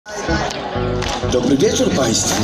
Dobry wieczór Państwu.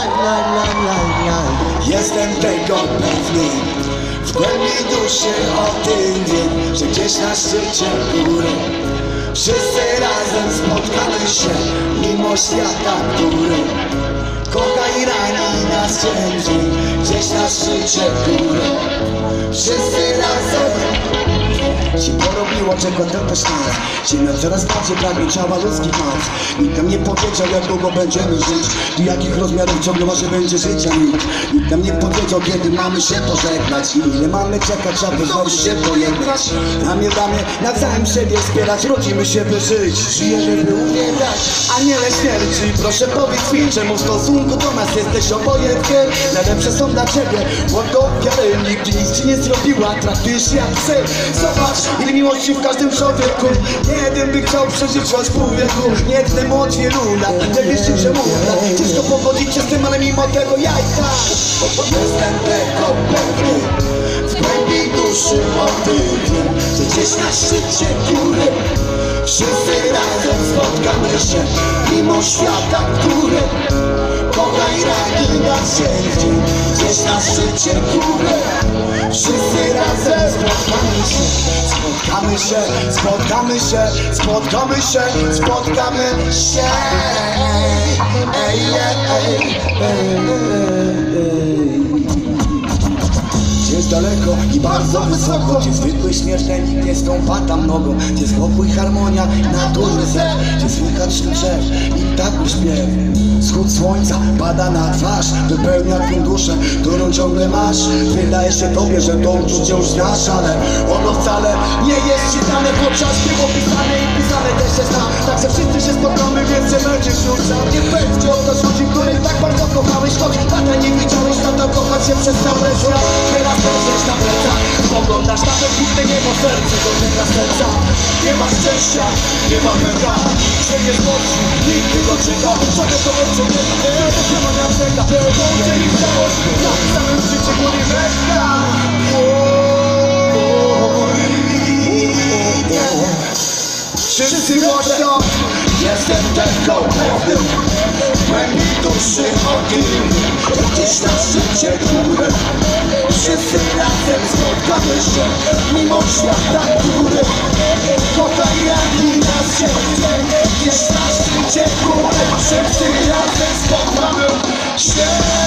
Jestem tego pewny, w głębi duszy o tym wiem, że gdzieś na szczycie góry wszyscy razem spotkamy się, mimo świata, który kocha i rani nas ciężej. Gdzieś na szczycie góry wszyscy razem się porobiło, czego ten też nas. Ziemia coraz bardziej pragnie ciała ludzkich mas. Nikt nam nie powiedział, jak długo będziemy żyć, do jakich rozmiarów ciągle może będzie życia nikt. Nikt nam nie powiedział, kiedy mamy się pożegnać i ile mamy czekać, aby znowu się pojednać. Ramię w ramię nawzajem siebie wspierać, rodzimy się by żyć, żyjemy by umierać. Aniele śmierci, proszę powiedz mi, czemu w stosunku do nas jesteś obojętny? Najlepsze są dla ciebie błąd ofiary, nigdy nic ci nie zrobiła, traktujesz jak psy. Zobacz, ile miłości w każdym człowieku. Nie jeden by chciał przeżyć choć pół wieku. Nie jednemu od wielu lat, nie wiesz czym się mówi. Ciężko pogodzić się z tym, ale mimo tego ja i tak jestem tego pewny, w głębi duszy o tym wiem, że gdzieś na szczycie góry wszyscy razem spotkamy się, mimo świata, który kocha i rani nas ciężej. Gdzieś na szczycie góry wszyscy razem spotkamy się, spotkamy się, spotkamy się, spotkamy się, spotkamy się. Ej, ej, ej, gdzie jest daleko i bardzo wysoko, gdzie zwykły śmieszny nikt nie stąpa tam nogą, gdzie spokój, harmonia, naturny sen, gdzie słychać szum drzew i ptaków śpiew. Wschód słońca pada na twarz, wypełnia twą duszę, którą ciągle masz. Wydaje się tobie, że to uczucie już znasz, ale ono wcale nie jest czytane, podczas było pisane i pisane też się znam. Także wszyscy się spotkamy, więc się będziesz już sam. Nie będzie o to ludzi, których tak bardzo kochałeś, choć lata nie widziałeś, to kochać się przez cały świat. Teraz leżysz na plecach, spoglądasz na to piękne niebo, serce dotyka serca. Nie ma szczęścia, nie ma mega, się nie zgodzi, nikt go czeka. Człowiek to lepsze nie ma na czeka. Połączeni w całość, na samym życiu góry mega. Wszyscy głośno, jestem tego pewny, w głębi duszy o tym, gdzieś na szczycie góry wszyscy razem spotkamy się, mimo świata, który kocha i rani nas ciężej. Gdzieś na szczycie góry wszyscy razem spotkamy się.